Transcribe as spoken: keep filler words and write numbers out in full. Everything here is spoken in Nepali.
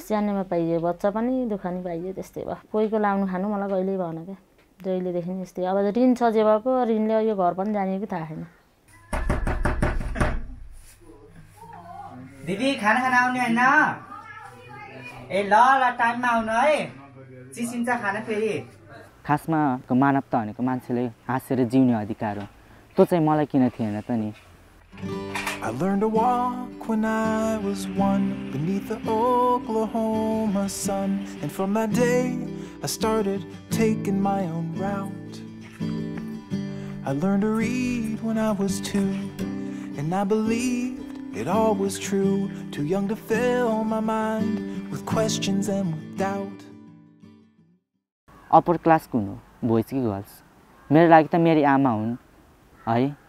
स्यानेमा पाइयो बच्चा पनि दुःख नि पाइयो त्यस्तै भयो कोहीको लाउनु खानु मलाई कहिल्यै भएन क्या जहिलेदेखि यस्तै अब ऋण छ जे भएको ऋणले यो घर पनि जाने कि थाहा छैन दिदी खाना खाना आउने हैन ए ल ल टाइममा आउनु है चिसिन्छ खाना फेरि खासमा मानवता भनेको मान्छेले हाँसेर जिउने अधिकार हो त्यो चाहिँ मलाई किन थिएन त नि I learned to walk when I was one beneath the Oklahoma sun, and from that day I started taking my own route. I learned to read when I was two, and I believed it all was true. Too young to fill my mind with questions and with doubt. Upper class कुन हो, boys कि girls? मेरो लागि त मेरी आमा हुन् है